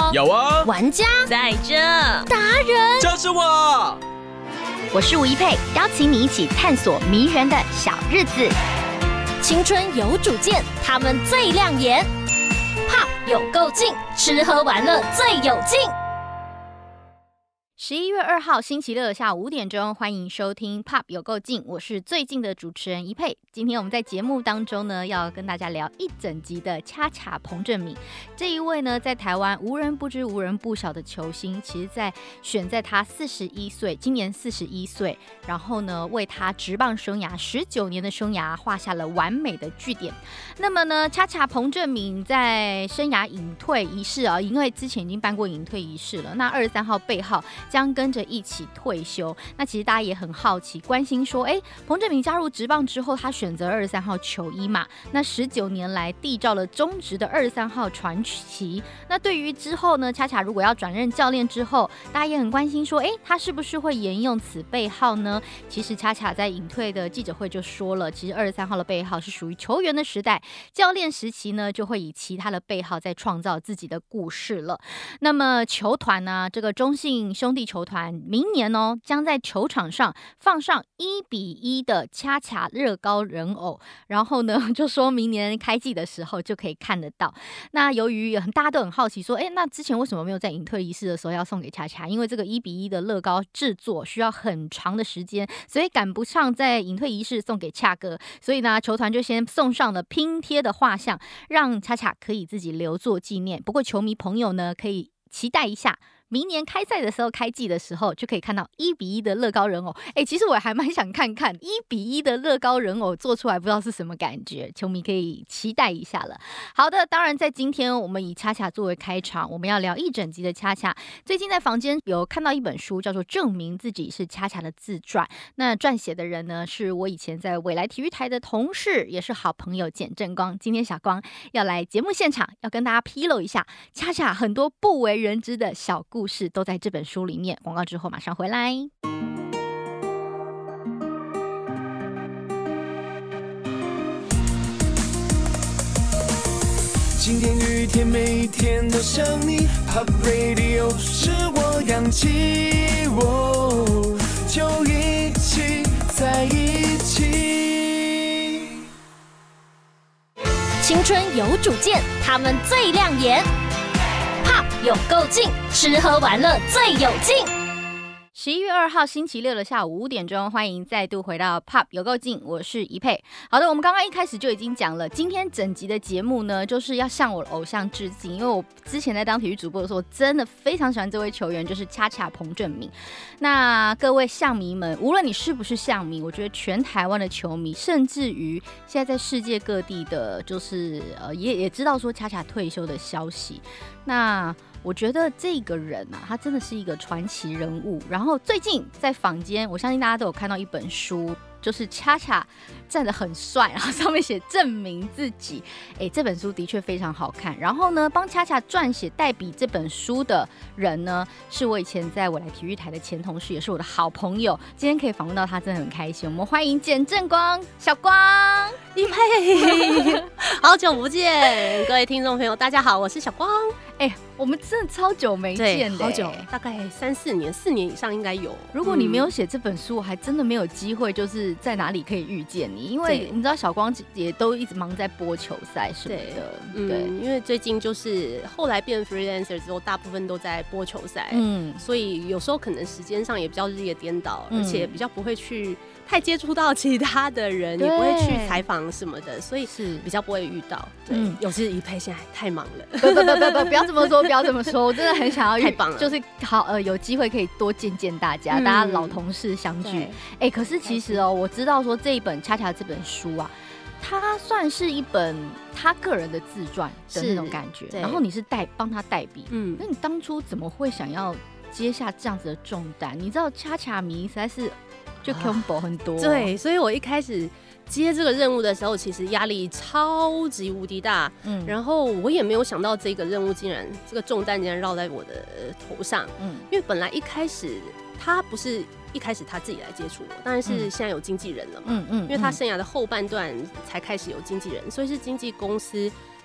吗？ 有啊， 玩家在这， 达人就是我。 我是吴一佩，邀请你一起探索迷人的小日子。 青春有主见，他们最亮眼。Pop 有够劲，吃喝玩乐最有劲。 11月2号星期六的下午5点钟，欢迎收听 Pop 有够劲，我是最近的主持人一佩。今天我们在节目当中呢，要跟大家聊一整集的恰恰彭政閔。这一位呢，在台湾无人不知无人不晓的球星，其实在选在他41岁，今年41岁，然后呢，为他职棒生涯19年的生涯画下了完美的句点。那么呢，恰恰彭政閔在生涯隐退仪式啊，因为之前已经办过隐退仪式了，那23号背号将跟着一起退休。那其实大家也很好奇，关心说，彭政閔加入职棒之后，他选择23号球衣嘛？那19年来缔造了中职的23号传奇。那对于之后呢，恰恰如果要转任教练之后，大家也很关心说，他是不是会沿用此背号呢？其实恰恰在隐退的记者会就说了，其实23号的背号是属于球员的时代，教练时期呢就会以其他的背号在创造自己的故事了。那么球团呢，这个中信兄弟球团明年将在球场上放上1:1的恰恰乐高人偶，然后呢就说明年开季的时候就可以看得到。那由于大家都很好奇说，那之前为什么没有在隐退仪式的时候要送给恰恰？因为这个1:1的乐高制作需要很长的时间，所以赶不上在隐退仪式送给恰哥，所以呢球团就先送上了拼贴的画像，让恰恰可以自己留作纪念。不过球迷朋友呢可以期待一下，明年开赛的时候，开季的时候就可以看到1:1的乐高人偶。其实我还蛮想看看1:1的乐高人偶做出来，不知道是什么感觉，球迷可以期待一下了。好的，当然在今天我们以恰恰作为开场，我们要聊一整集的恰恰。最近在房间有看到一本书，叫做《证明自己是恰恰》的自传。那撰写的人呢，是我以前在未来体育台的同事，也是好朋友简正光。今天小光要来节目现场，要跟大家披露一下恰恰很多不为人知的小故事都在这本书里面。广告之后马上回来。 晴天雨天每天都想你 Pop Radio 是我氧气，就一起在一起。 青春有主见，他们最亮眼。Pop 有够劲，吃喝玩乐最有劲。 11月2号星期六的下午5点钟，欢迎再度回到 Pop 有够劲，我是怡佩。好的，我们刚刚一开始就已经讲了，今天整集的节目呢，就是要向我的偶像致敬，因为我之前在当体育主播的时候，真的非常喜欢这位球员，就是恰恰彭政閔。那各位象迷们，无论你是不是象迷，我觉得全台湾的球迷，甚至于现在在世界各地的，就是也知道说恰恰退休的消息。那我觉得这个人啊，他真的是一个传奇人物。然后最近在坊间，我相信大家都有看到一本书，就是恰恰站得很帅，然后上面写证明自己。这本书的确非常好看。然后呢，帮恰恰撰写代笔这本书的人呢，是我以前在未来体育台的前同事，也是我的好朋友。今天可以访问到他，真的很开心。我们欢迎简正光，小光。 一佩，好久不见，各位听众朋友，大家好，我是小光。 我们真的超久没见的， 好久，大概3-4年，4年以上应该有。 如果你没有写这本书，我还真的没有机会，就是在哪里可以遇见你，因为你知道小光也都一直忙在播球赛什么的。对， 因为最近就是后来变 freelancer 之后，大部分都在播球赛，所以有时候可能时间上也比较日夜颠倒，而且比较不会去太接触到其他的人，也不会去采访什么的，所以是比较不会遇到。对，尤其是怡佩现在太忙了， 不要这么说，不要这么说，我真的很想要太棒了， 就是好有机会可以多见见大家，大家老同事相聚。可是其实我知道说这一本恰恰这本书啊，它算是一本他个人的自传的那种感觉，然后你是帮他代笔，那你当初怎么会想要接下这样子的重担？你知道恰恰迷实在是就 combo 很多， 对，所以我一开始接这个任务的时候，其实压力超级无敌大，然后我也没有想到这个任务这个重担竟然绕在我的头上，因为本来一开始他不是一开始他自己来接触我，当然是现在有经纪人了嘛，因为他生涯的后半段才开始有经纪人，所以是经纪公司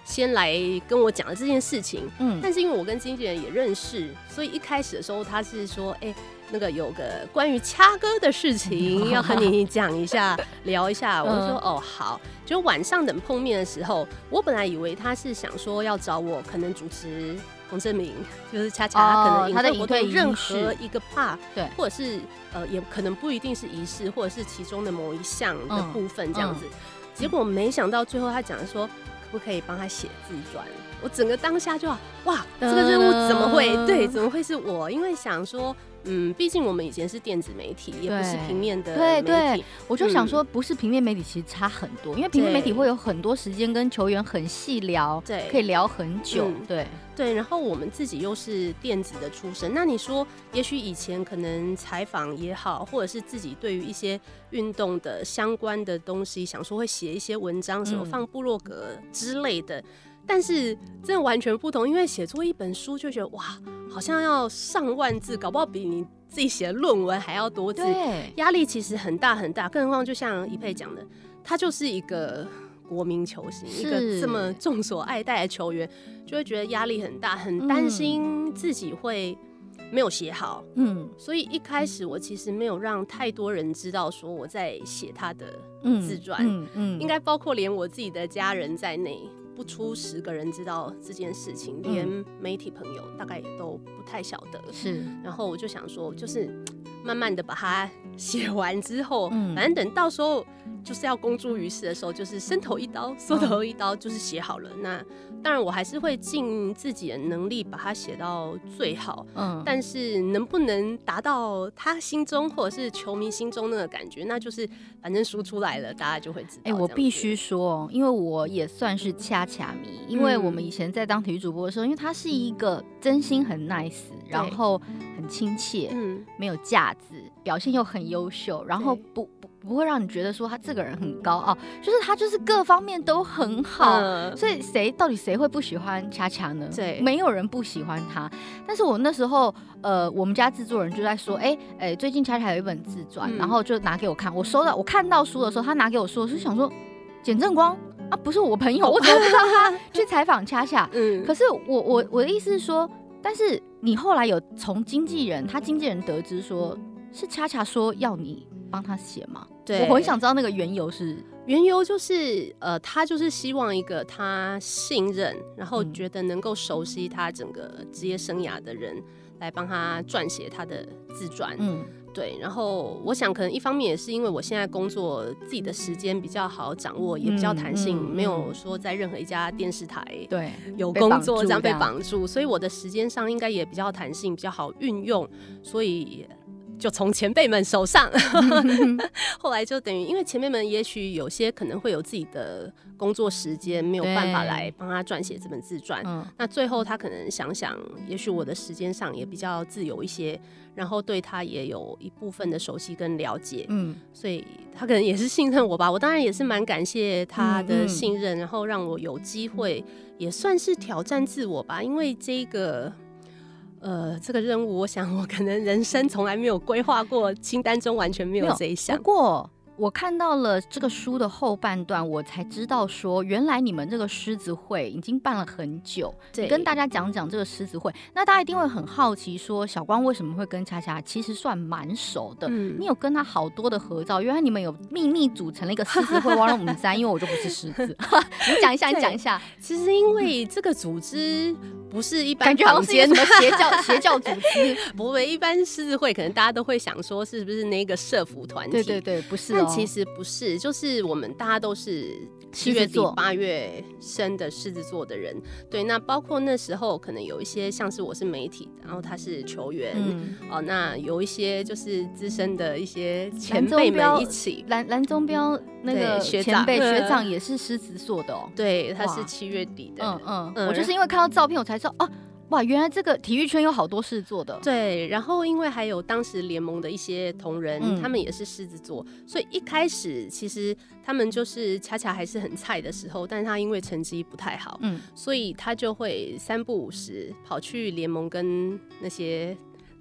先来跟我讲了这件事情。但是因为我跟经纪人也认识，所以一开始的时候他是说，那个有个关于掐歌的事情要和你讲一下，聊一下。我就说哦好。就晚上等碰面的时候，我本来以为他是想说要找我，可能主持彭政闵，就是恰恰可能他的隐退任何一个 part， 对， 或者是也可能不一定是仪式，或者是其中的某一项的部分这样子。结果没想到最后他讲说，可不可以帮他写自传？我整个当下就哇，这个任务怎么会是我？因为想说，毕竟我们以前是电子媒体，也不是平面的媒体。 对，我就想说，不是平面媒体其实差很多，因为平面媒体会有很多时间跟球员很细聊，对，可以聊很久。 对，然后我们自己又是电子的出身，那你说，也许以前可能采访也好，或者是自己对于一些运动的相关的东西，想说会写一些文章，什么放部落格之类的。但是真的完全不同，因为写作一本书就觉得哇，好像要上万字，搞不好比你自己写的论文还要多字，压力其实很大很大。更何况就像一佩讲的，他就是一个国民球星，一个这么众所爱戴的球员，就会觉得压力很大，很担心自己会没有写好。所以一开始我其实没有让太多人知道说我在写他的自传，应该包括连我自己的家人在内。不出10个人知道这件事情，连媒体朋友大概也都不太晓得。是，然后我就想说，就是慢慢的把它写完之后，反正等到时候就是要公诸于世的时候，就是伸头一刀，缩头一刀，就是写好了。那当然我还是会尽自己的能力把它写到最好，但是能不能达到他心中或者是球迷心中那个感觉，那就是反正书出来了，大家就会知道。 我必须说，因为我也算是恰恰迷，因为我们以前在当体育主播的时候，因为他是一个真心很 nice， 然后很亲切，没有架子，表现又很优秀，然后不会让你觉得说他这个人很高傲，就是他就是各方面都很好，所以到底谁会不喜欢恰恰呢？对，没有人不喜欢他。但是我那时候我们家制作人就在说，最近恰恰有一本自传，然后就拿给我看。我看到书的时候，他拿给我书，我就想说，简正光啊，不是我朋友，我怎么不知道他去采访恰恰？可是我的意思是说，但是你后来有从经纪人得知说，是恰恰说要你帮他写吗？对，我很想知道那个缘由就是他就是希望一个他信任，然后觉得能够熟悉他整个职业生涯的人来帮他撰写他的自传。对，然后我想可能一方面也是因为我现在工作自己的时间比较好掌握，也比较弹性，没有说在任何一家电视台有工作这样被绑住，所以我的时间上应该也比较弹性，比较好运用，所以就从前辈们手上后来就等于因为前辈们也许有些可能会有自己的工作时间，没有办法来帮他撰写这本自传，那最后他可能想想也许我的时间上也比较自由一些，然后对他也有一部分的熟悉跟了解，所以他可能也是信任我吧。我当然也是蛮感谢他的信任，然后让我有机会也算是挑战自我吧，因为这个任务，我想我可能人生从来没有规划过，清单中完全没有这一项。 不过我看到了这个书的后半段，我才知道说，原来你们这个狮子会已经办了很久。你跟大家讲讲这个狮子会，那大家一定会很好奇说，小光为什么会跟恰恰其实算蛮熟的？你有跟他好多的合照，原来你们有秘密组成了一个狮子会。我让我们在，因为我就不是狮子。你讲一下。 其实因为这个组织不是一般感觉好像是什么邪教组织， 不会一般狮子会，可能大家都会想说是不是那个社服团体？ 对，不是但其实不是，就是我们大家都是7月底8月生的狮子座的人。对，那包括那时候可能有一些像是我是媒体，然后他是球员，那有一些就是资深的一些前辈们一起。 蓝宗标那个前辈学长也是狮子座的哦。 对，他是7月底的。 我就是因为看到照片我才知道啊。哇，原来这个体育圈有好多狮子座的。 对，然后因为还有当时联盟的一些同仁，他们也是狮子座，所以一开始其实他们就是恰恰还是很菜的时候，但是他因为成绩不太好，所以他就会3不5时跑去联盟跟那些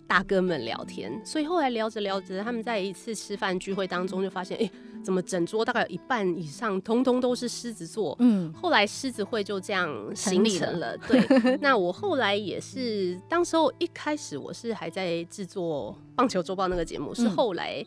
大哥们聊天，所以后来聊着聊着，他们在一次吃饭聚会当中就发现，怎么整桌大概有一半以上通通都是狮子座。后来狮子会就这样形成了。对，那我后来也是，当时候一开始我是还在制作棒球周报那个节目，是后来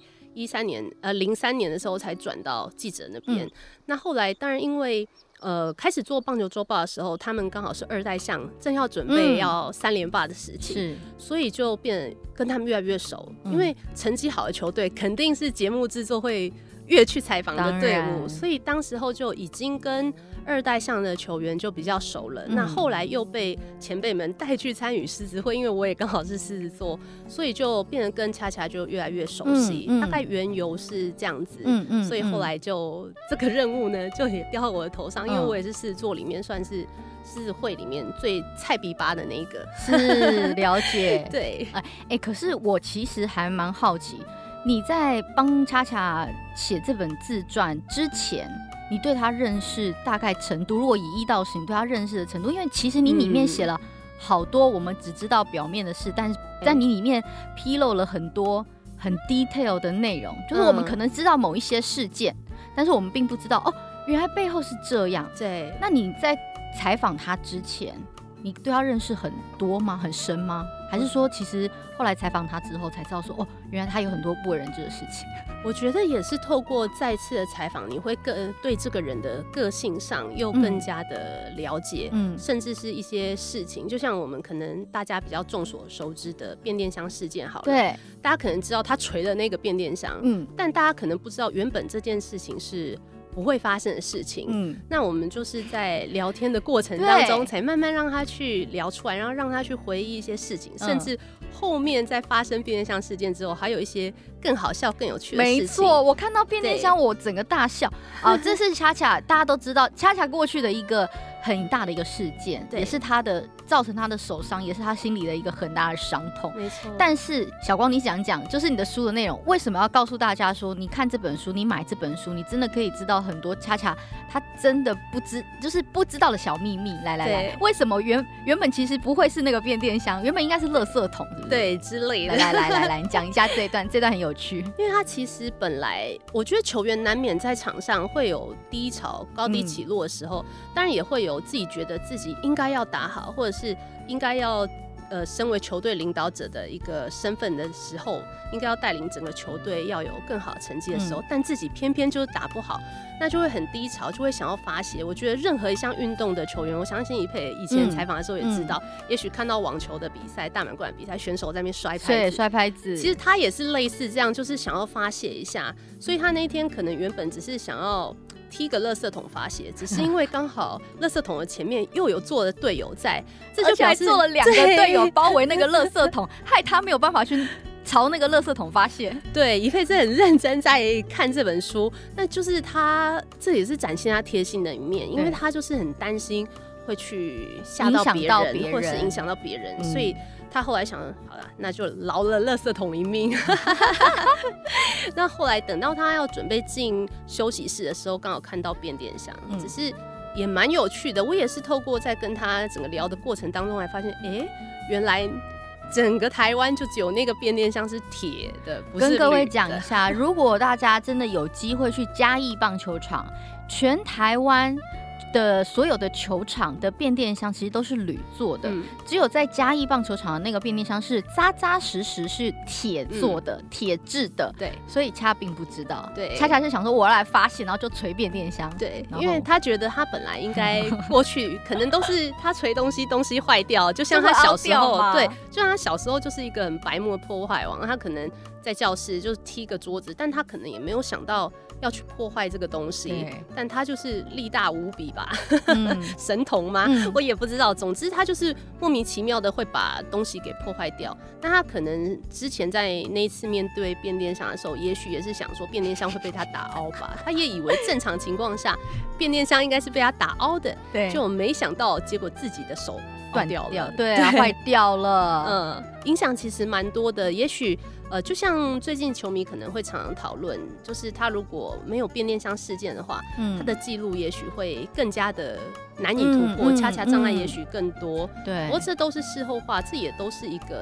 03年的时候才转到记者那边。那后来当然因为开始做棒球周报的时候，他们刚好是2代象，正要准备要3连霸的时期，所以就变得跟他们越来越熟。因为成绩好的球队肯定是节目制作会越去采访的队伍，所以当时候就已经跟2代象的球员就比较熟了。那后来又被前辈们带去参与狮子会，因为我也刚好是狮子座，所以就变得跟恰恰就越来越熟悉。大概缘由是这样子。所以后来就这个任务呢，就也掉到我的头上，因为我也是狮子座里面算是狮子会里面最菜逼巴的那一个。 是，了解。 对， 可是我其实还蛮好奇，你在帮恰恰写这本自传之前，你对他认识大概程度，如果以1到10，你对他认识的程度，因为其实你里面写了好多我们只知道表面的事，但是在你里面披露了很多很 detail 的内容，就是我们可能知道某一些事件，但是我们并不知道原来背后是这样。 对， 那你在采访他之前，你对他认识很多吗？很深吗？还是说其实后来采访他之后才知道说原来他有很多不为人知的事情？ 我觉得也是透过再次的采访，你会更对这个人的个性上又更加的了解，甚至是一些事情，就像我们可能大家比较众所周知的变电箱事件好了， 对， 大家可能知道他锤了那个变电箱，但大家可能不知道原本这件事情是不会发生的事情。那我们就是在聊天的过程当中，才慢慢让他去聊出来，然后让他去回忆一些事情，甚至后面在发生变电箱事件之后，还有一些更好笑、更有趣的事情。 没错，我看到变电箱，我整个大笑啊！这是恰恰大家都知道，恰恰过去的一个很大的一个事件，也是他的造成他的手伤，也是他心里的一个很大的伤痛。 没错。但是小光，你讲讲，就是你的书的内容，为什么要告诉大家说，你看这本书，你买这本书，你真的可以知道很多恰恰他真的就是不知道的小秘密。来，为什么原本其实不会是那个变电箱，原本应该是垃圾桶，是不是？ 对，之类的。 来，你讲一下这段很有趣。 因为他其实本来，我觉得球员难免在场上会有低潮、高低起落的时候，当然也会有自己觉得自己应该要打好，或者是应该要身为球队领导者的一个身份的时候，应该要带领整个球队要有更好的成绩的时候，但自己偏偏就是打不好，那就会很低潮，就会想要发泄。我觉得任何一项运动的球员，我相信一佩以前采访的时候也知道，也许看到网球的比赛、大满贯比赛，选手在那边摔拍子， 对，摔拍子， 其实他也是类似这样，就是想要发泄一下，所以他那一天可能原本只是想要踢个垃圾桶发泄，只是因为刚好垃圾桶的前面又有坐的队友在，这就还做了2个队友包围那个垃圾桶，害他没有办法去朝那个垃圾桶发泄。 对，一佩真的很认真在看这本书，那就是他这也是展现他贴心的一面，因为他就是很担心会去吓到别人，或是影响到别人，所以他后来想，好了，那就饶了垃圾桶一命。那后来等到他要准备进休息室的时候，刚好看到变电箱，只是也蛮有趣的。我也是透过在跟他整个聊的过程当中，才发现，原来整个台湾就只有那个变电箱是铁的，不是铝的。 跟各位讲一下，如果大家真的有机会去嘉义棒球场，全台湾的所有的球场的变电箱其实都是铝做的，只有在嘉义棒球场的那个变电箱是扎扎实实是铁做的，铁制的。 对， 所以恰并不知道。 对， 恰是想说我要来发现，然后就锤变电箱。 对，因为他觉得他本来应该过去可能都是他锤东西坏掉，就像他小时候，对，就像他小时候就是一个很白目的破坏王，他可能在教室就是踢个桌子，但他可能也没有想到要去破坏这个东西，但他就是力大无比吧，神童吗？我也不知道。总之他就是莫名其妙的会把东西给破坏掉。那他可能之前在那一次面对变电箱的时候，也许也是想说变电箱会被他打凹吧，他也以为正常情况下变电箱应该是被他打凹的，对，就没想到结果自己的手断掉了， 对啊，坏掉了， 影响其实蛮多的。也许就像最近球迷可能会常常讨论，就是他如果没有变电箱事件的话，他的记录也许会更加的难以突破，恰恰障碍也许更多。对，不过这都是事后话，这也都是一个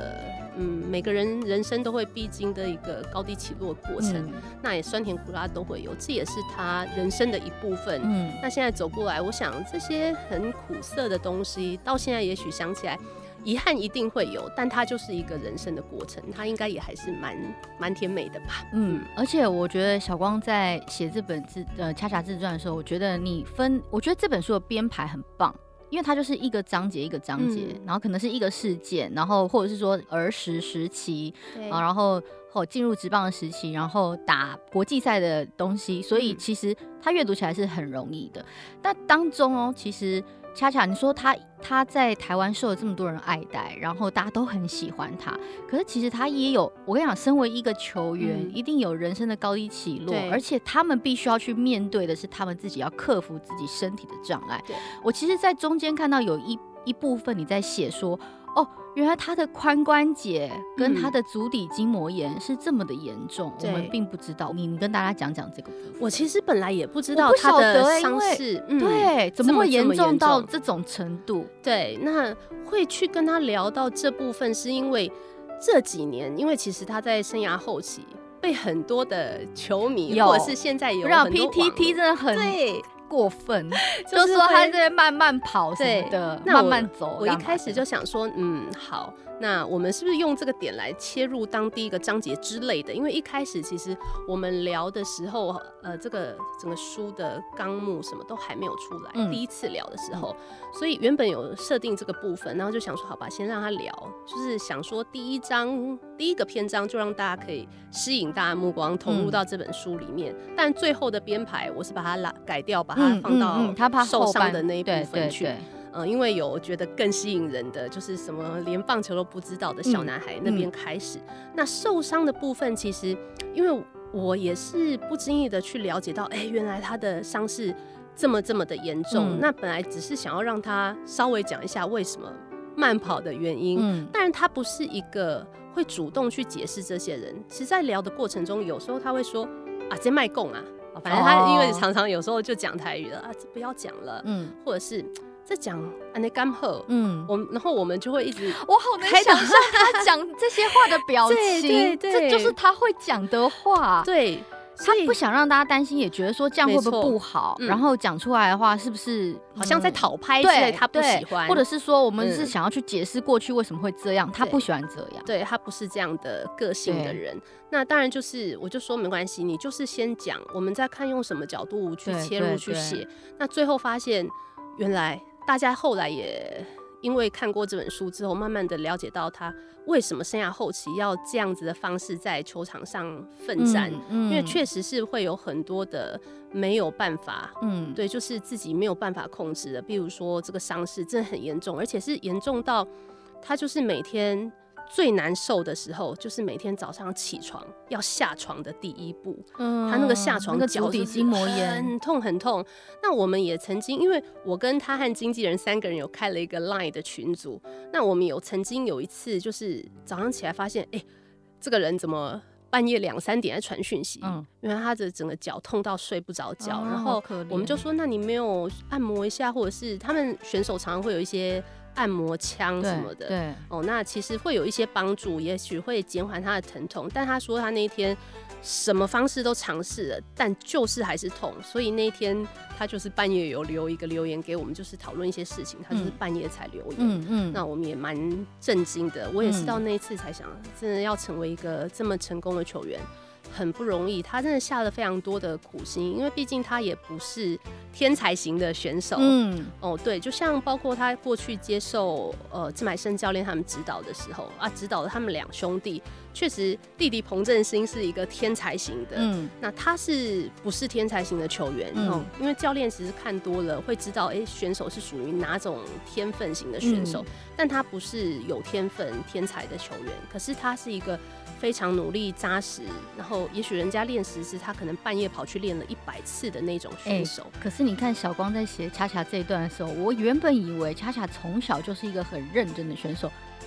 每个人人生都会必经的一个高低起落的过程，那也酸甜苦辣都会有，这也是他人生的一部分。那现在走过来，我想这些很苦涩的东西，到现在也许想起来，遗憾一定会有，但它就是一个人生的过程，它应该也还是蛮甜美的吧。 而且我觉得小光在写这本恰恰自传的时候，我觉得这本书的编排很棒。因为它就是一个章节一个章节，然后可能是一个事件，然后或者是说儿时时期，然后进入职棒的时期，然后打国际赛的东西，所以其实它阅读起来是很容易的。但当中其实恰恰你说他在台湾受了这么多人爱戴，然后大家都很喜欢他，可是其实他也有，我跟你讲，身为一个球员，一定有人生的高低起落，而且他们必须要去面对的是他们自己要克服自己身体的障碍。我其实在中间看到有一部分你在写说，原来他的髋关节跟他的足底筋膜炎是这么的严重，我们并不知道。你跟大家讲讲这个部分。 我其实本来也不知道他的伤势， 对，怎么会严重到这种程度？ 对，那会去跟他聊到这部分，是因为这几年，因为其实他在生涯后期被很多的球迷，或者是现在有很多 PTT 真的很过分，就说他在慢慢跑什么的，慢慢走。 我一开始就想说，好，那我们是不是用这个点来切入当第一个章节之类的？因为一开始其实我们聊的时候，这个整个书的纲目什么都还没有出来，第一次聊的时候，所以原本有设定这个部分，然后就想说，好吧，先让他聊，就是想说第一个篇章就让大家可以吸引大家目光，投入到这本书里面。但最后的编排，我是把它改掉，把它放到他受伤的那一部分去。因为有觉得更吸引人的，就是什么连棒球都不知道的小男孩那边开始。那受伤的部分，其实因为我也是不经意的去了解到，原来他的伤势这么的严重。那本来只是想要让他稍微讲一下为什么慢跑的原因，当然他不是一个会主动去解释这些人。其实在聊的过程中，有时候他会说这卖供啊，反正他因为常常有时候就讲台语了这不要讲了，或者是在讲安内甘赫，然后我们就会一直， 我好能想象他讲这些话的表情，这就是他会讲的话， 对。 他不想让大家担心，也觉得说这样会不会不好，然后讲出来的话是不是好像在讨拍之类，他不喜欢， 或者是说我们是想要去解释过去为什么会这样，他不喜欢这样， 对，他不是这样的个性的人。那当然就是我就说没关系，你就是先讲，我们再看用什么角度去切入去写。那最后发现原来大家后来也因为看过这本书之后，慢慢的了解到他为什么生涯后期要这样子的方式在球场上奋战，因为确实是会有很多的没有办法，对，就是自己没有办法控制的，比如说这个伤势真的很严重，而且是严重到他就是每天最难受的时候，就是每天早上起床要下床的第一步，他那个下床脚足底筋膜炎很痛很痛。那我们也曾经，因为我跟他和经纪人3个人有开了一个 LINE 的群组，那我们曾经有一次就是早上起来发现，这个人怎么半夜2、3点在传讯息，原来他的整个脚痛到睡不着觉，然后我们就说，那你没有按摩一下，或者是他们选手常常会有一些按摩枪什么的， 对， 那其实会有一些帮助，也许会减缓他的疼痛。但他说他那一天什么方式都尝试了，但就是还是痛，所以那一天他就是半夜有留一个留言给我们，就是讨论一些事情，他就是半夜才留言。那我们也蛮震惊的，我也是到那一次才想，真的要成为一个这么成功的球员很不容易，他真的下了非常多的苦心，因为毕竟他也不是天才型的选手。对，就像包括他过去接受郑乃盛教练他们指导的时候指导了他们2兄弟，确实弟弟彭政兴是一个天才型的，那他是不是天才型的球员？因为教练其实看多了会知道，选手是属于哪种天分型的选手，但他不是有天分天才的球员，可是他是一个非常努力扎实，然后也许人家练10次，他可能半夜跑去练了100次的那种选手。 可是你看小光在写恰恰这一段的时候，我原本以为恰恰从小就是一个很认真的选手，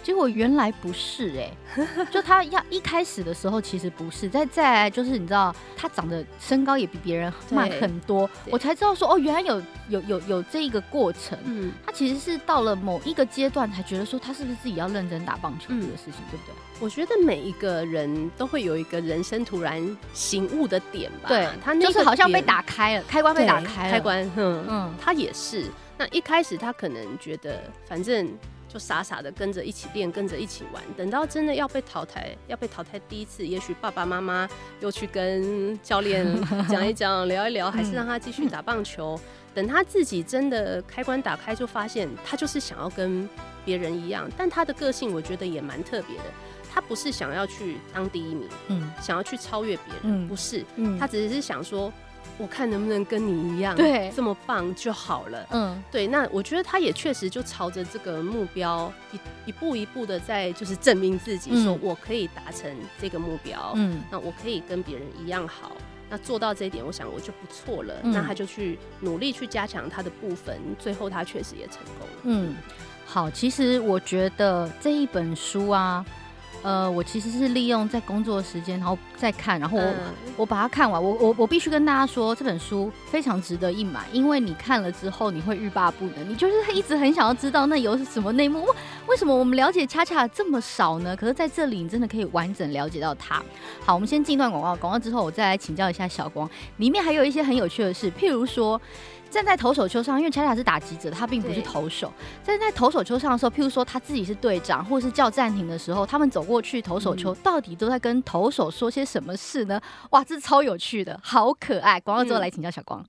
结果原来不是就他一开始的时候其实不是，再来就是你知道他长得身高也比别人慢很多，我才知道说原来有这一个过程。他其实是到了某一个阶段才觉得说他是不是自己要认真打棒球这个事情，对不对？ 我觉得每一个人都会有一个人生突然醒悟的点吧。 对， 他那个就是好像被打开了，开关被打开了。开关， 他也是。那一开始他可能觉得反正就傻傻的跟着一起练，跟着一起玩，等到真的要被淘汰第一次，也许爸爸妈妈又去跟教练讲一讲聊一聊，还是让他继续打棒球。等他自己真的开关打开，就发现他就是想要跟别人一样，但他的个性我觉得也蛮特别的。他不是想要去当第一名，想要去超越别人，不是，他只是想说，我看能不能跟你一样，对，这么棒就好了。对，那我觉得他也确实就朝着这个目标一步一步的在就是证明自己，说我可以达成这个目标，那我可以跟别人一样好。那做到这一点，我想我就不错了。那他就去努力去加强他的部分，最后他确实也成功了。 好，其实我觉得这一本书啊。我其实是利用在工作的时间，然后再看，然后我把它看完。我必须跟大家说，这本书非常值得一买，因为你看了之后，你会欲罢不能，你就是一直很想要知道那有什么内幕，为什么我们了解恰恰这么少呢？可是在这里，你真的可以完整了解到它。好，我们先进一段广告，广告之后我再来请教一下小光，里面还有一些很有趣的事，譬如说。站在投手丘上，因为恰恰是打击者，他并不是投手。站在投手丘上的时候，譬如说他自己是队长，或是叫暂停的时候，他们走过去投手丘，到底都在跟投手说些什么事呢？哇，这超有趣的，好可爱！广告之后来请教小光。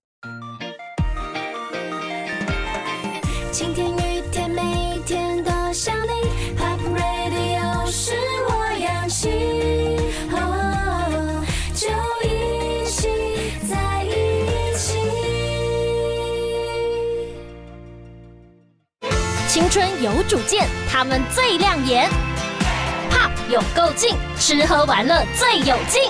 晴天雨天，每天都想你。Pop Radio 是我氧气。就一起在一起。 青春有主见，他们最亮眼。Pop 有够劲，吃喝玩乐最有劲。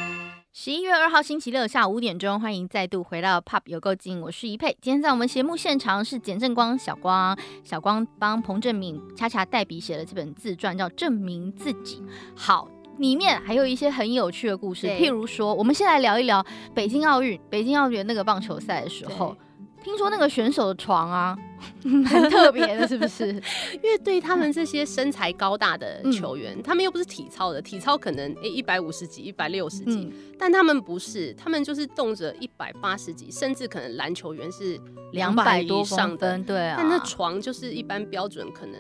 11月2号星期六下午5点钟，欢迎再度回到 Pop 有够劲，我是怡佩。今天在我们节目现场是简正光、小光帮彭政闵恰恰代笔写了这本自传，叫《证明自己》。好。里面还有一些很有趣的故事，譬如说，我们先来聊一聊北京奥运那个棒球赛的时候，听说那个选手的床啊，很特别的，是不是？ 因为对他们这些身材高大的球员，他们又不是体操的，体操可能150几、160几，但他们不是，他们就是动辄180几，甚至可能篮球员是200以上的，对啊。但那床就是一般标准可能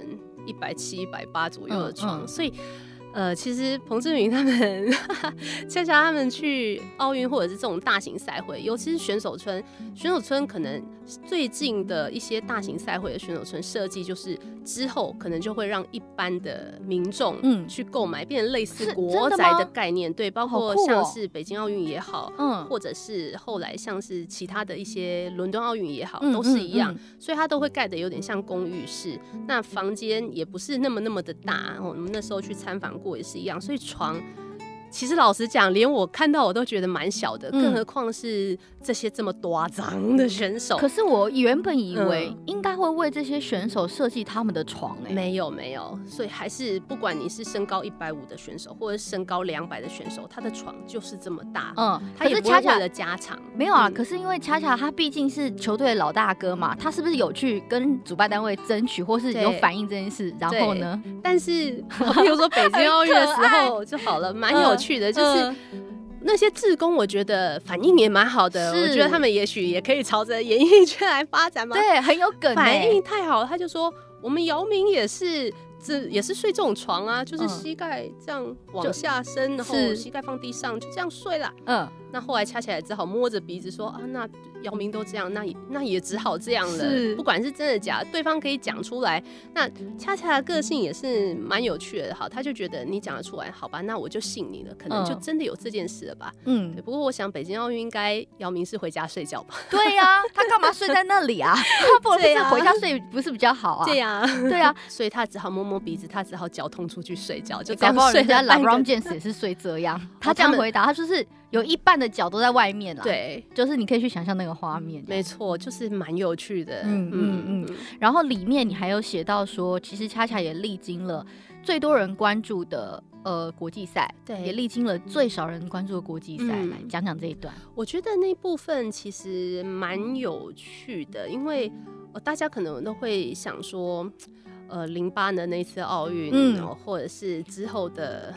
170、180左右的床，所以。其实彭政闵他们恰恰他们去奥运或者是这种大型赛会，尤其是选手村可能最近的一些大型赛会的选手村设计，就是之后可能就会让一般的民众去购买，变成类似国宅的概念。对，包括像是北京奥运也好，或者是后来像是其他的一些伦敦奥运也好，都是一样，所以它都会盖得有点像公寓式。那房间也不是那么的大，我们那时候去参访过也是一样，所以床其实老实讲，连我看到我都觉得蛮小的，更何况是这些这么大张的选手。 可是我原本以为应该会为这些选手设计他们的床没有，所以还是不管你是身高150的选手，或者是身高200的选手，他的床就是这么大。他也不会为了加长。 没有啊，可是因为恰恰他毕竟是球队的老大哥嘛，他是不是有去跟主办单位争取，或是有反映这件事？然后呢？ 但是比如说北京奥运的时候就好了，蛮有趣的，就是那些志工，我觉得反应也蛮好的。我觉得他们也许也可以朝着演艺圈来发展嘛。 对，很有梗， 反应太好了。他就说，我们姚明也是睡这种床啊，就是膝盖这样往下伸，然后膝盖放地上，就这样睡啦。那后来恰恰也只好摸着鼻子说啊，那姚明都这样，那也只好这样了。不管是真的假的，对方可以讲出来。那恰恰的个性也是蛮有趣的，好，他就觉得你讲得出来，好吧，那我就信你了，可能就真的有这件事了吧。对。不过我想北京奥运应该姚明是回家睡觉吧？ 对呀，他干嘛睡在那里啊？他不是回家睡不是比较好啊？ 对呀， 对啊， 所以他只好摸摸鼻子，他只好脚痛出去睡觉，就这样睡。人家 LeBron James 也是睡这样，他这样回答，他就是有一半的脚都在外面啦。 对， 就是你可以去想象那个画面。 没错，就是蛮有趣的。 然后里面你还有写到说，其实恰恰也历经了最多人关注的国际赛， 对， 也历经了最少人关注的国际赛。来讲讲这一段。 我觉得那部分其实蛮有趣的，因为大家可能都会想说，08的那次奥运，或者是之后的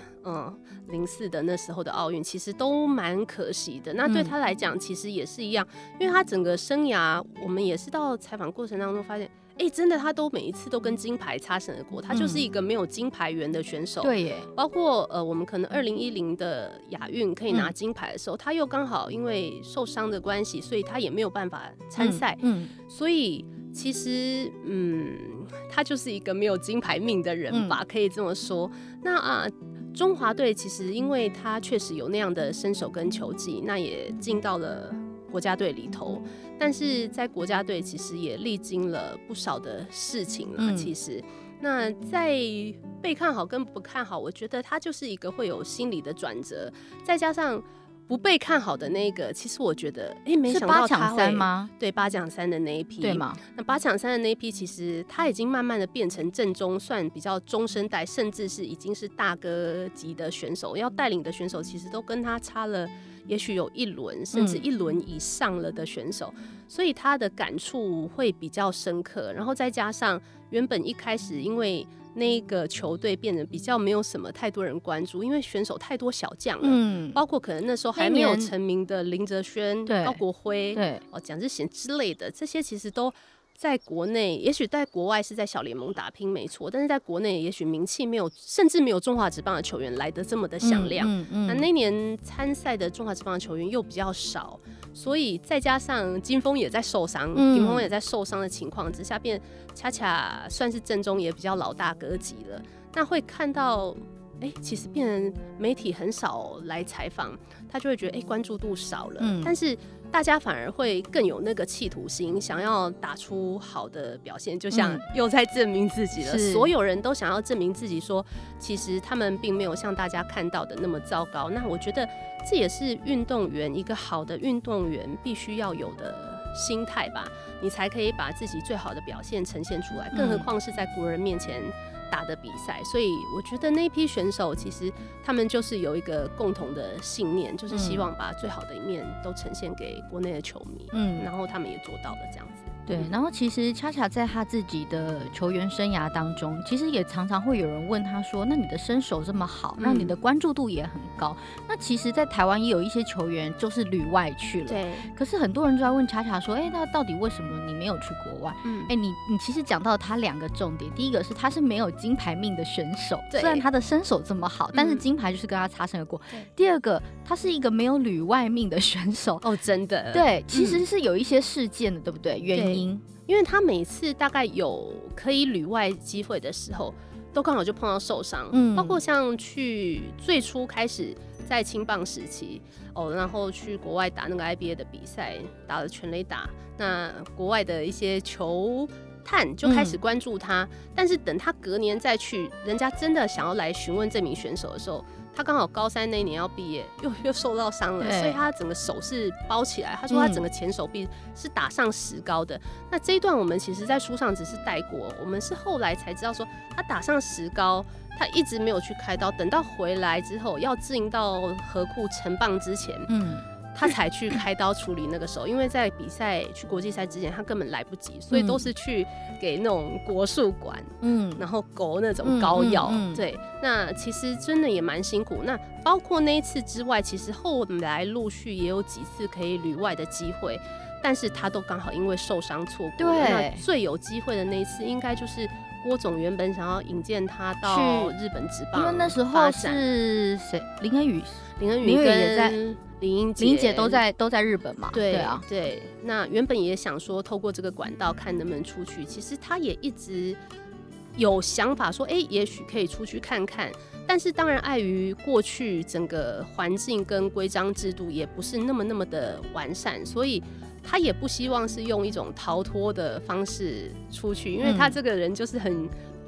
04的那时候的奥运，其实都蛮可惜的。那对他来讲，其实也是一样，因为他整个生涯，我们也是到采访过程当中发现，真的他都每一次都跟金牌擦身而过，他就是一个没有金牌缘的选手。 对耶， 包括我们可能2010的亚运可以拿金牌的时候，他又刚好因为受伤的关系，所以他也没有办法参赛。所以其实他就是一个没有金牌命的人吧，可以这么说。那中华队其实因为他确实有那样的身手跟球技，那也进到了国家队里头，但是在国家队其实也历经了不少的事情了。其实那在被看好跟不看好，我觉得他就是一个会有心理的转折，再加上不被看好的那个，其实我觉得，没想到他会是8抢3吗？ 对，8抢3的那一批， 对吗？ 那8抢3的那一批，其实他已经慢慢的变成正中，算比较中生代，甚至是已经是大哥级的选手，要带领的选手，其实都跟他差了，也许有1轮，甚至1轮以上了的选手，所以他的感触会比较深刻。然后再加上原本一开始因为那个球队变得比较没有什么太多人关注，因为选手太多小将了，包括可能那时候还没有成名的林哲轩、高国辉、蒋志贤之类的，这些其实都在国内，也许在国外是在小联盟打拼没错，但是在国内也许名气没有，甚至没有中华职棒的球员来得这么的响亮。那年参赛的中华职棒的球员又比较少，所以再加上金峰也在受伤，金峰也在受伤的情况之下，变恰恰算是正中也比较老大哥级了。那会看到，其实变成媒体很少来采访，他就会觉得关注度少了。但是大家反而会更有那个企图心，想要打出好的表现，就像又在证明自己了。所有人都想要证明自己说，其实他们并没有像大家看到的那么糟糕。那我觉得这也是运动员，一个好的运动员必须要有的心态吧，你才可以把自己最好的表现呈现出来，更何况是在国人面前打的比赛。所以我觉得那批选手其实他们就是有一个共同的信念，就是希望把最好的一面都呈现给国内的球迷，然后他们也做到了这样子。 对，然后其实恰恰在他自己的球员生涯当中，其实也常常会有人问他说，那你的身手这么好，那你的关注度也很高，那其实在台湾也有一些球员就是旅外去了， 对， 可是很多人就在问恰恰说，那到底为什么你没有去国外？你其实讲到他2个重点，第一个是他是没有金牌命的选手，虽然他的身手这么好，但是金牌就是跟他擦身而过。第二个，他是一个没有旅外命的选手。 真的， 对，其实是有一些事件的，对不对？原因。 因为他每次大概有可以旅外机会的时候，都刚好就碰到受伤，包括像去最初开始在青棒时期然后去国外打那个 IBA 的比赛，打了全垒打，那国外的一些球探就开始关注他，但是等他隔年再去，人家真的想要来询问这名选手的时候，他刚好高3那一年要毕业，又受到伤了，所以他整个手是包起来。他说他整个前手臂是打上石膏的。那这一段我们其实在书上只是带过，我们是后来才知道说他打上石膏，他一直没有去开刀，等到回来之后要进到河库成棒之前，他才去开刀处理那个手，因为在比赛去国际赛之前他根本来不及，所以都是去给那种国术馆，然后勾那种膏药，对，那其实真的也蛮辛苦。那包括那一次之外，其实后来陆续也有几次可以旅外的机会，但是他都刚好因为受伤错过了。那最有机会的那一次，应该就是郭总原本想要引荐他到日本职棒， 因为那时候是谁？林恩宇也在。林英杰都在日本嘛？ 对啊，对。那原本也想说透过这个管道看能不能出去，其实他也一直有想法说，也许可以出去看看。但是当然碍于过去整个环境跟规章制度也不是那么的完善，所以他也不希望是用一种逃脱的方式出去，因为他这个人就是很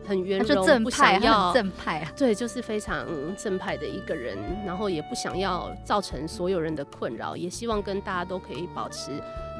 很圆融， 他就正不想派， 要很正派啊。 对，就是非常正派的一个人，然后也不想要造成所有人的困扰，也希望跟大家都可以保持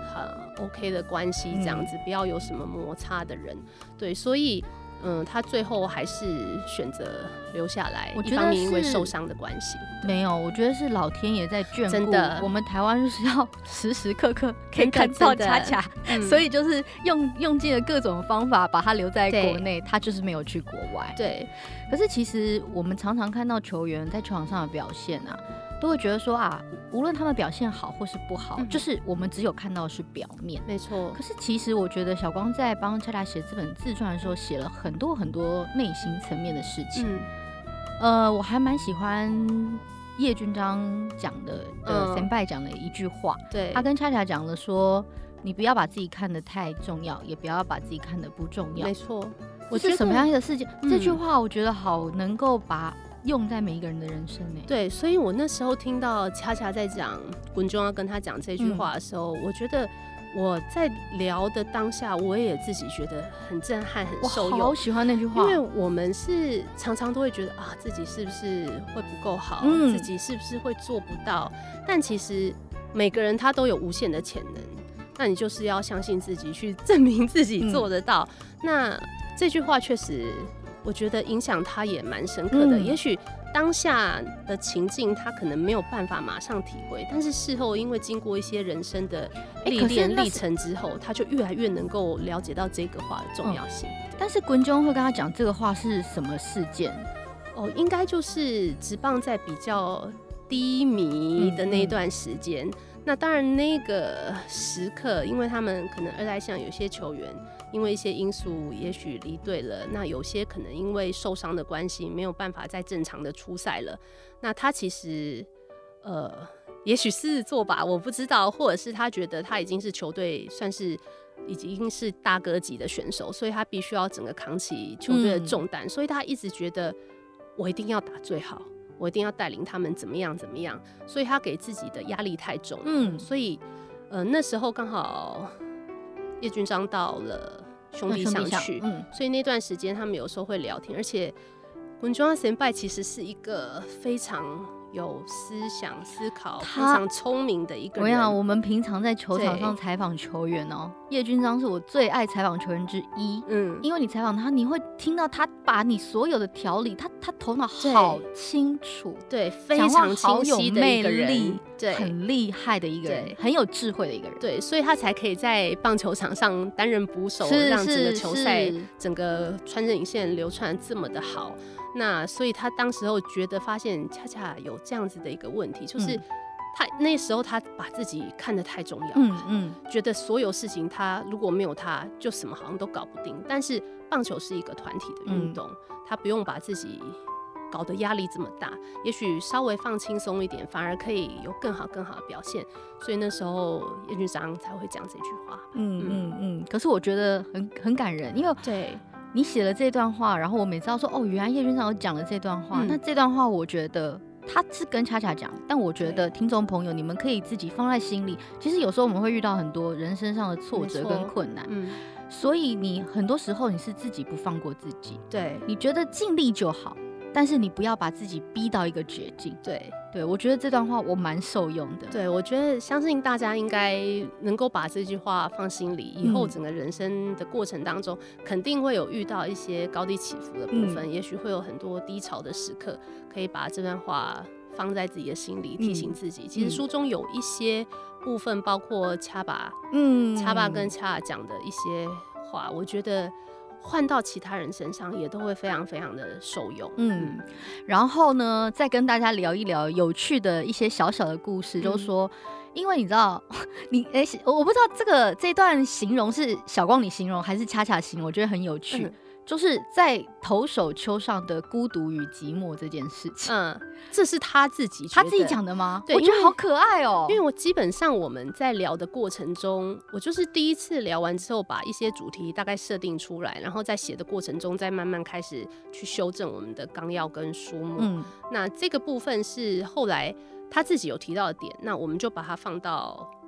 OK 的关系，这样子，不要有什么摩擦的人。对，所以他最后还是选择留下来， 我觉得一方面因为受伤的关系。 没有，我觉得是老天爷在眷顾， 真的我们台湾就是要时时刻刻可以看到恰恰，所以就是用尽了各种方法把他留在国内，他就是没有去国外。 对， 可是其实我们常常看到球员在球场上的表现啊，都会觉得说啊，无论他们表现好或是不好，就是我们只有看到的是表面。 没错。 可是其实我觉得小光在帮恰恰写这本自传的时候，写了很多很多内心层面的事情。我还蛮喜欢叶君章讲的先拜讲的一句话， 对， 他跟恰恰讲了说，你不要把自己看得太重要，也不要把自己看得不重要。 没错。 我觉得什么样的事情，这句话我觉得好能够把用在每一个人的人生呢。 对，所以我那时候听到恰恰在讲滚中要跟他讲这句话的时候，我觉得我在聊的当下，我也自己觉得很震撼，很受用。 我好喜欢那句话， 因为我们是常常都会觉得啊，自己是不是会不够好，自己是不是会做不到？但其实每个人他都有无限的潜能，那你就是要相信自己，去证明自己做得到。那这句话确实，我觉得影响他也蛮深刻的。也许当下的情境他可能没有办法马上体会，但是事后因为经过一些人生的历练历程之后，他就越来越能够了解到这个话的重要性。 但是滚中会跟他讲这个话是什么事件？ 应该就是职棒在比较低迷的那一段时间。那当然那个时刻，因为他们可能二代象有些球员因为一些因素也许离队了，那有些可能因为受伤的关系没有办法再正常的出赛了。那他其实也许狮子座吧，我不知道，或者是他觉得他已经是球队算是已经是大哥级的选手，所以他必须要整个扛起球队的重担，所以他一直觉得我一定要打最好，我一定要带领他们怎么样怎么样，所以他给自己的压力太重。所以那时候刚好叶君章到了兄弟象去，所以那段时间他们有时候会聊天，而且滚中先拜其实是一个非常有思想思考、非常聪明的一个人。 我想我们平常在球场上采访球员叶君章是我最爱采访球员之一。因为你采访他，你会听到他把你所有的条理，他头脑好清楚， 对，非常清晰的一个人， 对，很厉害的一个人，很有智慧的一个人。 对，所以他才可以在棒球场上担任捕手，让整个球赛、整个穿针引线流传这么的好。那所以他当时候觉得发现恰恰有这样子的一个问题，就是他那时候他把自己看得太重要，觉得所有事情他如果没有他就什么好像都搞不定。但是棒球是一个团体的运动，他不用把自己搞得压力这么大，也许稍微放轻松一点，反而可以有更好的表现。所以那时候叶君章才会讲这句话。 可是我觉得很感人，因为对。 你写了这段话，然后我每知道说原来叶君章有讲了这段话，那这段话我觉得他是跟恰恰讲，但我觉得听众朋友你们可以自己放在心里。其实有时候我们会遇到很多人生上的挫折跟困难，所以你很多时候你是自己不放过自己，对，你觉得尽力就好，但是你不要把自己逼到一个绝境。对，我觉得这段话我蛮受用的。 对，我觉得相信大家应该能够把这句话放心里，以后整个人生的过程当中，肯定会有遇到一些高低起伏的部分，也许会有很多低潮的时刻，可以把这段话放在自己的心里，提醒自己。其实书中有一些部分，包括恰爸跟恰讲的一些话，我觉得换到其他人身上也都会非常非常的受用。 然后呢，再跟大家聊一聊有趣的一些小小的故事，就是说，因为你知道，我不知道这段形容是小光你形容还是恰恰形容，我觉得很有趣。就是在投手丘上的孤独与寂寞这件事情， 这是他自己讲的吗？ 对， 我觉得好可爱哦。 因为我基本上我们在聊的过程中，我就是第一次聊完之后，把一些主题大概设定出来，然后在写的过程中，再慢慢开始去修正我们的纲要跟书目。那这个部分是后来他自己有提到的点，那我们就把它放到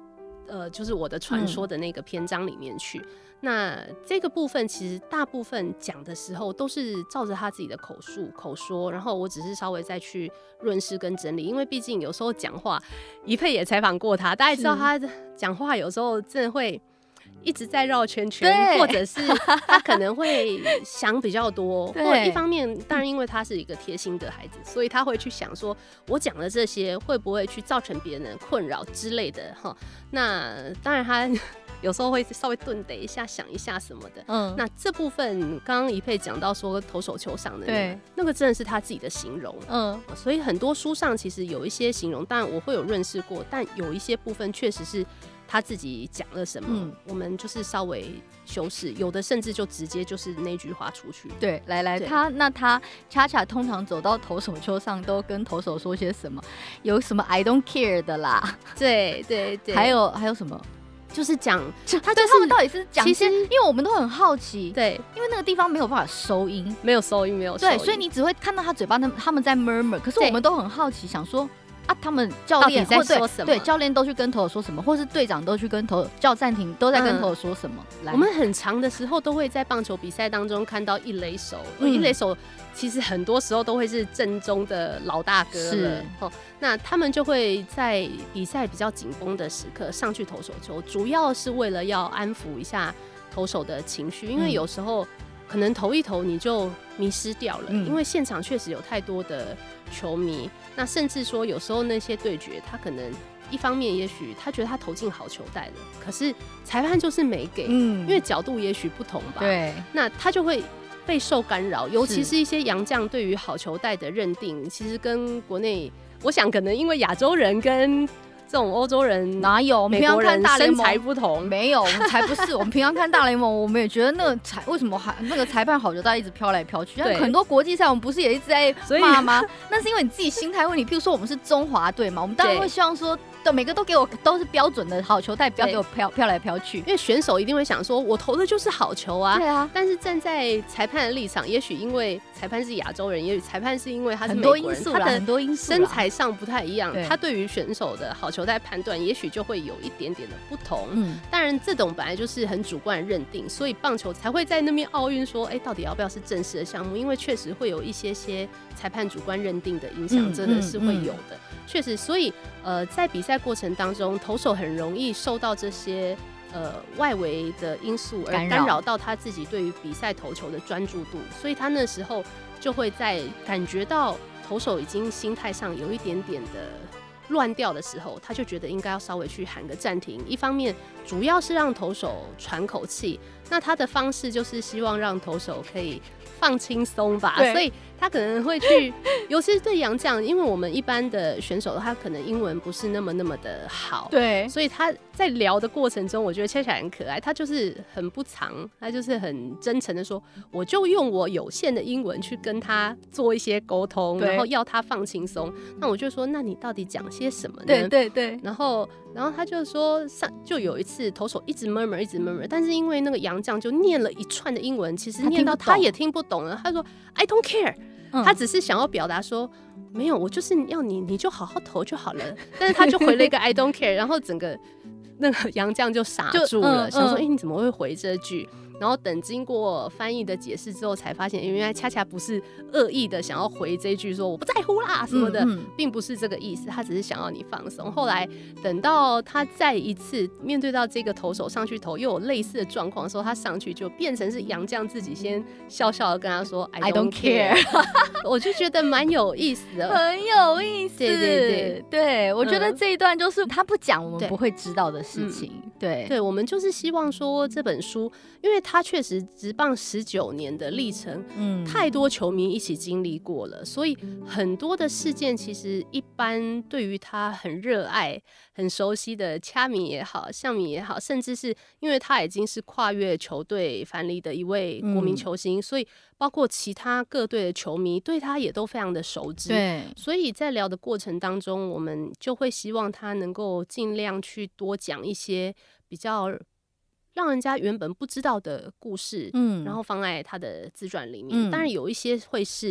就是我的传说的那个篇章里面去。那这个部分其实大部分讲的时候都是照着他自己的口说，然后我只是稍微再去润饰跟整理，因为毕竟有时候讲话，宜佩也采访过他，大家知道他讲话有时候真的会一直在绕圈圈，或者是他可能会想比较多，或者一方面当然因为他是一个贴心的孩子，所以他会去想说我讲的这些会不会去造成别人的困扰之类的哈。那当然他有时候会稍微顿得一下，想一下什么的。那这部分刚刚宜佩讲到说投手球上的那个真的是他自己的形容。所以很多书上其实有一些形容，当然我会有认识过，但有一些部分确实是他自己讲了什么，我们就是稍微修饰，有的甚至就直接就是那句话出去。 对，来，他恰恰通常走到投手丘上都跟投手说些什么？有什么 I don't care 的啦， 对， 还有什么？ 就是讲他们到底是讲，其实因为我们都很好奇， 对， 因为那个地方没有办法收音， 没有收音， 对，所以你只会看到他嘴巴他们在 murmur， 可是我们都很好奇，想说啊，他们教练在说什么？ 对，教练都去跟投手说什么，或是队长都去跟叫暂停，都在跟投手说什么？ 我们很长的时候都会在棒球比赛当中看到一垒手，一垒手其实很多时候都会是阵中的老大哥了。那他们就会在比赛比较紧绷的时刻上去投手球，主要是为了要安抚一下投手的情绪，因为有时候可能投一投你就迷失掉了，因为现场确实有太多的球迷，那甚至说有时候那些对决他可能一方面也许他觉得他投进好球带了，可是裁判就是没给，因为角度也许不同吧， 对， 那他就会备受干扰，尤其是一些洋将对于好球带的认定，其实跟国内我想可能因为亚洲人跟这种欧洲人哪有？我们平常看大联盟身材不同， 没有，我们才不是。我们平常看大联盟，我们也觉得那个为什么那个裁判好球带一直飘来飘去？很多国际赛我们不是也一直在骂吗？那是因为你自己心态问题。譬如说我们是中华队嘛，我们当然会希望说，每个都给我都是标准的好球带，不要给我飘来飘去。 因为选手一定会想说，我投的就是好球啊。 对啊。 但是站在裁判的立场，也许因为裁判是亚洲人，也许裁判是因为他是美国人， 他的身材上不太一样，他对于选手的好球带判断，也许就会有一点点的不同。当然这种本来就是很主观的认定，所以棒球才会在那边奥运说，到底要不要是正式的项目？因为确实会有一些裁判主观认定的影响，真的是会有的。确实，所以在比赛过程当中，投手很容易受到这些外围的因素而干扰到他自己对于比赛投球的专注度，所以他那时候就会在感觉到投手已经心态上有一点点的乱掉的时候，他就觉得应该要稍微去喊个暂停。一方面主要是让投手喘口气，那他的方式就是希望让投手可以放轻松吧，所以他可能会去，尤其是对洋将，因为我们一般的选手他可能英文不是那么的好， 对， 所以他在聊的过程中，我觉得恰恰很可爱，他就是很不藏，他就是很真诚的说，我就用我有限的英文去跟他做一些沟通，然后要他放轻松。那我就说，那你到底讲些什么呢？ 对， 然后他就说，就有一次投手一直 murmur， 但是因为那个洋将就念了一串的英文，其实念到他也听不懂了。他说 I don't care，他只是想要表达说，没有，我就是要你就好好投就好了。但是他就回了一个 I don't care， 然后整个那个洋将就傻住了，想说，你怎么会回这句？然后等经过翻译的解释之后，才发现原来恰恰不是恶意的想要回这一句说我不在乎啦什么的，并不是这个意思，他只是想要你放松。后来等到他再一次面对到这个投手上去投又有类似的状况的时候，他上去就变成是洋将自己先笑笑的跟他说 I don't care 我就觉得蛮有意思的， 很有意思。对，我觉得这一段就是他不讲我们不会知道的事情。对， 我们就是希望说这本书，因为他确实职棒19年的历程，太多球迷一起经历过了，所以很多的事件其实一般对于他很热爱很熟悉的掐迷也好象迷也好，甚至是因为他已经是跨越球队樊篱的一位国民球星，所以包括其他各队的球迷对他也都非常的熟知。 对， 所以在聊的过程当中，我们就会希望他能够尽量去多讲一些比较让人家原本不知道的故事，然后放在他的自传里面。当然有一些会是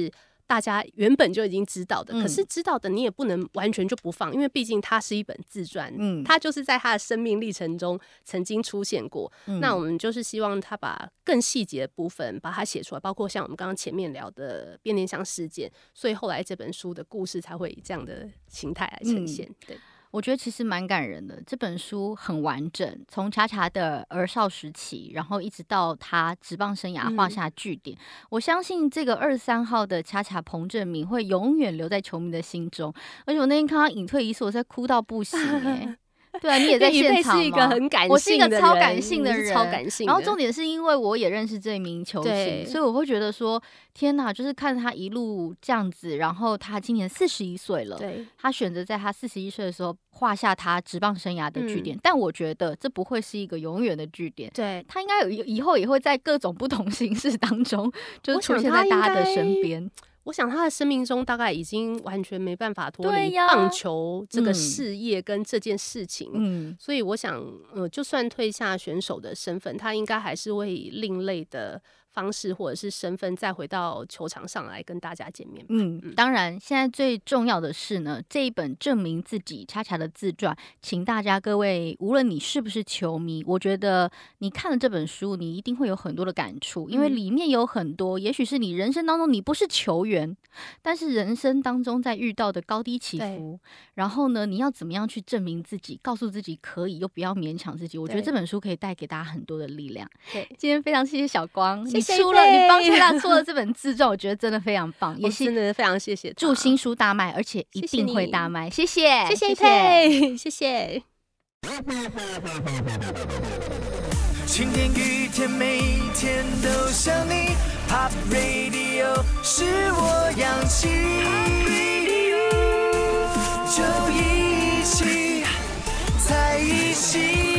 大家原本就已经知道的，可是知道的你也不能完全就不放，因为毕竟它是一本自传，它就是在他的生命历程中曾经出现过。那我们就是希望他把更细节的部分把它写出来，包括像我们刚刚前面聊的变电箱事件，所以后来这本书的故事才会以这样的形态来呈现。对。 我觉得其实蛮感人的，这本书很完整，从恰恰的儿少时期，然后一直到他职棒生涯画下句点。我相信这个23号的恰恰彭政閔会永远留在球迷的心中。而且我那天看他隐退仪式，我在哭到不行对啊，你也在现场吗？ 是一个很感性的人， 我是一个超感性的人， 超感性的。 然后重点是因为我也认识这名球星，所以我会觉得说，天哪，就是看他一路这样子，然后他今年41岁了，对，他选择在他41岁的时候画下他职棒生涯的句点，但我觉得这不会是一个永远的句点，对，他应该以后也会在各种不同形式当中，就是出现在大家的身边。 我想他的生命中大概已经完全没办法脱离棒球这个事业跟这件事情，所以我想，就算退下选手的身份，他应该还是会以另类的方式或者是身份再回到球场上来跟大家见面。 当然，现在最重要的是呢，这一本证明自己恰恰的自传，请大家各位，无论你是不是球迷，我觉得你看了这本书，你一定会有很多的感触，因为里面有很多，也许是你人生当中你不是球员，但是人生当中在遇到的高低起伏，然后呢，你要怎么样去证明自己，告诉自己可以，又不要勉强自己。我觉得这本书可以带给大家很多的力量。今天非常谢谢小光，你帮恰恰出了这本自传，我觉得真的非常棒，也是真的非常谢谢。 祝新书大卖，而且一定会大卖。谢谢， 谢谢佩，谢谢。 晴天雨天，每一天都想你。Pop Radio 是我氧气，就一起在一起。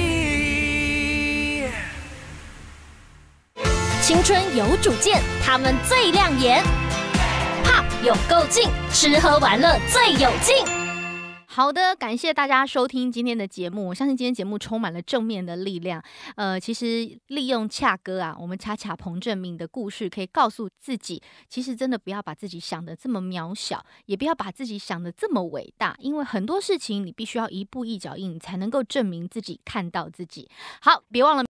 青春有主见，他们最亮眼。Pop 有够劲，吃喝玩乐最有劲。 好的，感谢大家收听今天的节目。我相信今天节目充满了正面的力量。其实利用恰哥啊，我们恰恰彭政閔的故事，可以告诉自己，其实真的不要把自己想得这么渺小，也不要把自己想得这么伟大，因为很多事情你必须要一步一脚印，你才能够证明自己，看到自己。好，别忘了。